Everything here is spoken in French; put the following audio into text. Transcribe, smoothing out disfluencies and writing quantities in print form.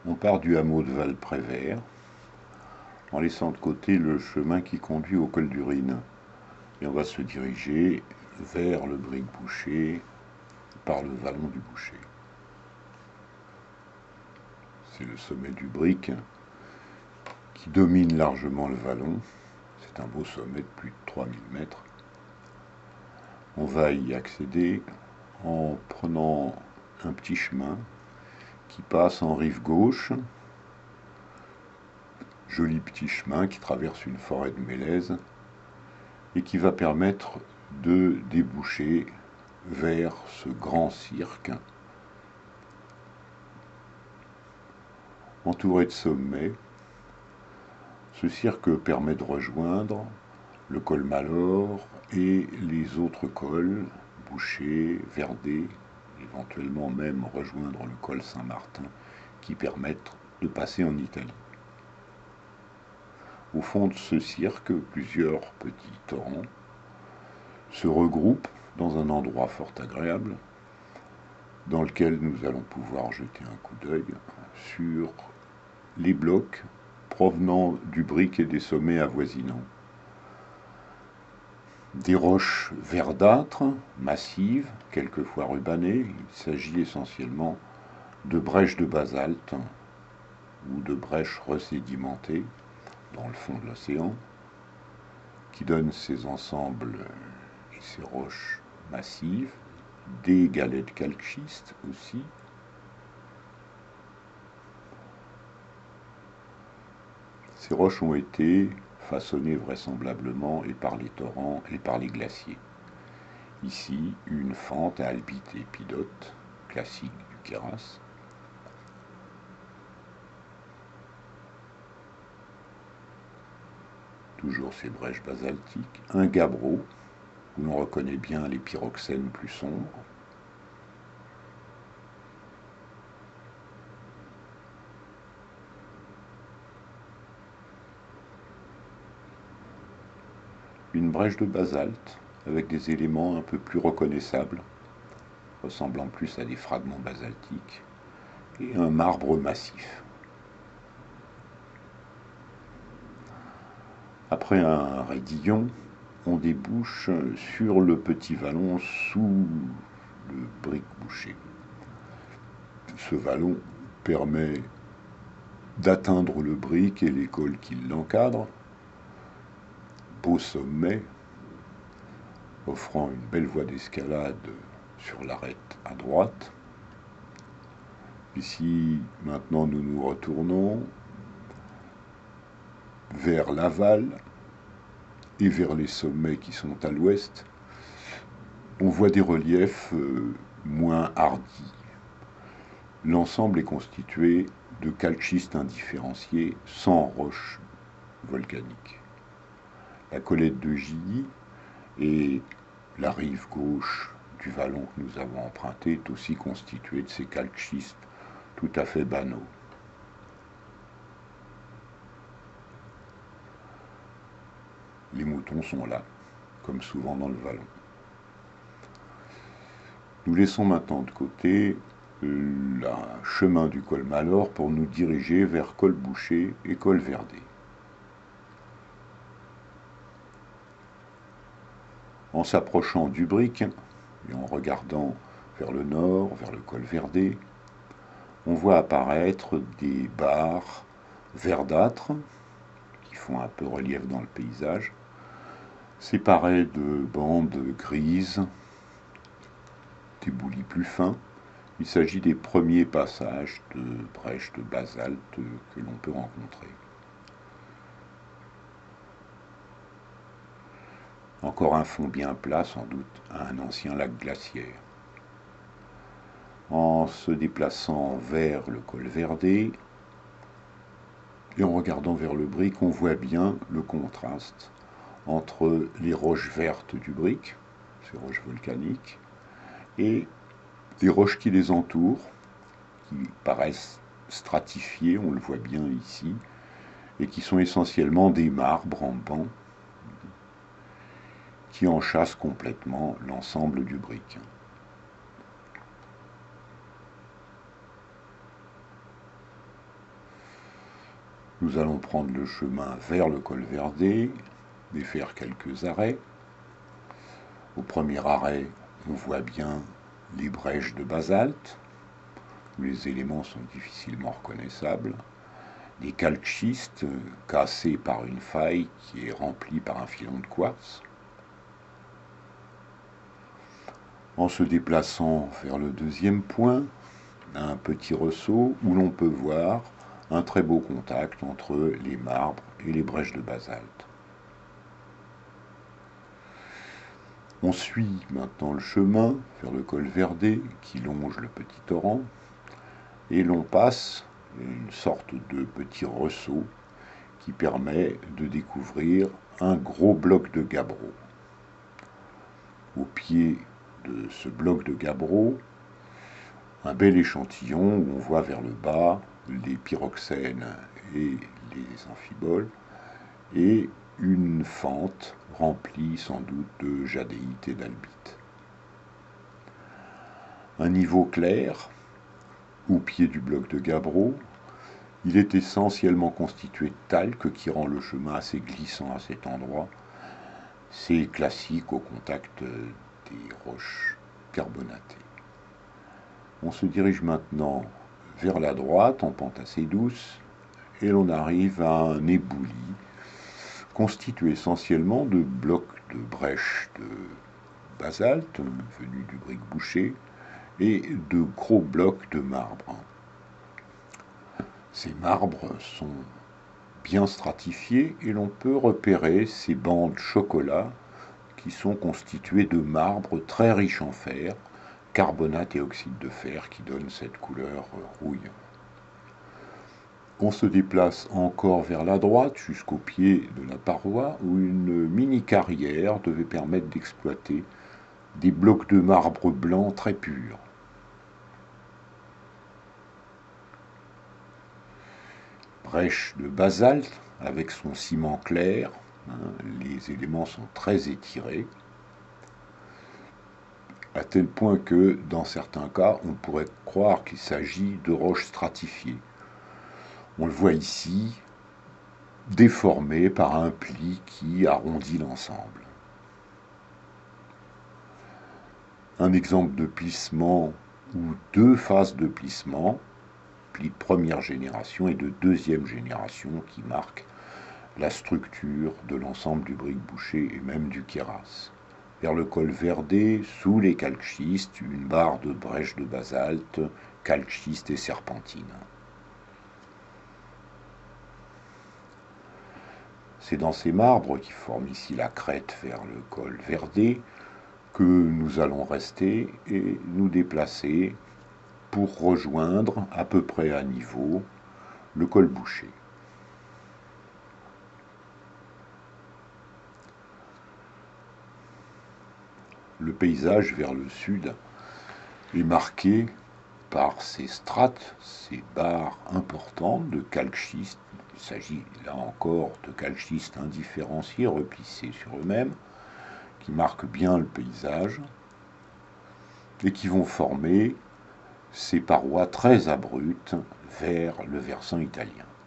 On part du hameau de Val-Prévert, en laissant de côté le chemin qui conduit au col du Rhin. Et on va se diriger vers le Bric Boucher, par le vallon du Boucher. C'est le sommet du Bric qui domine largement le vallon. C'est un beau sommet de plus de 3000 mètres. On va y accéder en prenant un petit chemin qui passe en rive gauche. Joli petit chemin qui traverse une forêt de mélèzes et qui va permettre de déboucher vers ce grand cirque entouré de sommets. Ce cirque permet de rejoindre le col Malor et les autres cols, Boucher, Verdet, éventuellement même rejoindre le col Saint-Martin, qui permettent de passer en Italie. Au fond de ce cirque, plusieurs petits torrents se regroupent dans un endroit fort agréable, dans lequel nous allons pouvoir jeter un coup d'œil sur les blocs provenant du Bric et des sommets avoisinants. Des roches verdâtres, massives, quelquefois rubanées. Il s'agit essentiellement de brèches de basalte ou de brèches resédimentées dans le fond de l'océan, qui donnent ces ensembles et ces roches massives, des galets de calcschiste aussi. Ces roches ont été façonnées vraisemblablement et par les torrents et par les glaciers. Ici, une fente à albite épidote, classique du Queyras. Toujours ces brèches basaltiques. Un gabbro, où l'on reconnaît bien les pyroxènes plus sombres. Une brèche de basalte avec des éléments un peu plus reconnaissables, ressemblant plus à des fragments basaltiques, et un marbre massif. Après un raidillon, on débouche sur le petit vallon sous le Bric Boucher. Ce vallon permet d'atteindre le Bric et les cols qui l'encadrent. Beau sommet, offrant une belle voie d'escalade sur l'arête à droite. Ici, maintenant, nous nous retournons vers l'aval et vers les sommets qui sont à l'ouest. On voit des reliefs moins hardis. L'ensemble est constitué de calchistes indifférenciés sans roches volcaniques. La colette de Gilly et la rive gauche du vallon que nous avons emprunté est aussi constituée de ces calchistes tout à fait banaux. Les moutons sont là, comme souvent dans le vallon. Nous laissons maintenant de côté le chemin du col Malor pour nous diriger vers col Boucher et col Verdet. En s'approchant du Bric et en regardant vers le nord, vers le col Verdet, on voit apparaître des barres verdâtres qui font un peu relief dans le paysage, séparées de bandes grises, des boulis plus fins. Il s'agit des premiers passages de brèches de basalte que l'on peut rencontrer. Encore un fond bien plat, sans doute, à un ancien lac glaciaire. En se déplaçant vers le col Verdet et en regardant vers le Bric, on voit bien le contraste entre les roches vertes du Bric, ces roches volcaniques, et les roches qui les entourent, qui paraissent stratifiées, on le voit bien ici, et qui sont essentiellement des marbres en banc, qui enchâssent complètement l'ensemble du Bric. Nous allons prendre le chemin vers le col Verdé et faire quelques arrêts. Au premier arrêt, on voit bien les brèches de basalte, où les éléments sont difficilement reconnaissables, des calchistes cassés par une faille qui est remplie par un filon de quartz. En se déplaçant vers le deuxième point, un petit ressaut où l'on peut voir un très beau contact entre les marbres et les brèches de basalte. On suit maintenant le chemin vers le col Verdé qui longe le petit torrent et l'on passe une sorte de petit ressaut qui permet de découvrir un gros bloc de gabbro. Au pied de ce bloc de gabbro, un bel échantillon où on voit vers le bas les pyroxènes et les amphiboles et une fente remplie sans doute de jadéite et d'albite. Un niveau clair, au pied du bloc de gabbro, il est essentiellement constitué de talc qui rend le chemin assez glissant à cet endroit. C'est classique au contact des roches carbonatées. On se dirige maintenant vers la droite en pente assez douce et l'on arrive à un éboulis constitué essentiellement de blocs de brèches de basalte venus du brick boucher et de gros blocs de marbre. Ces marbres sont bien stratifiés et l'on peut repérer ces bancs de chocolat qui sont constitués de marbre très riche en fer, carbonate et oxyde de fer qui donnent cette couleur rouille. On se déplace encore vers la droite jusqu'au pied de la paroi où une mini-carrière devait permettre d'exploiter des blocs de marbre blanc très purs. Brèche de basalte avec son ciment clair, les éléments sont très étirés, à tel point que dans certains cas on pourrait croire qu'il s'agit de roches stratifiées. On le voit ici, déformé par un pli qui arrondit l'ensemble. Un exemple de plissement ou deux phases de plissement, pli de première génération et de deuxième génération qui marquent la structure de l'ensemble du brick boucher et même du kéras. Vers le col Verdé, sous les calchistes, une barre de brèches de basalte, calchistes et serpentine. C'est dans ces marbres qui forment ici la crête vers le col Verdé que nous allons rester et nous déplacer pour rejoindre à peu près à niveau le col Boucher. Le paysage vers le sud est marqué par ces strates, ces barres importantes de calchistes. Il s'agit là encore de calchistes indifférenciés, replissés sur eux-mêmes, qui marquent bien le paysage et qui vont former ces parois très abruptes vers le versant italien.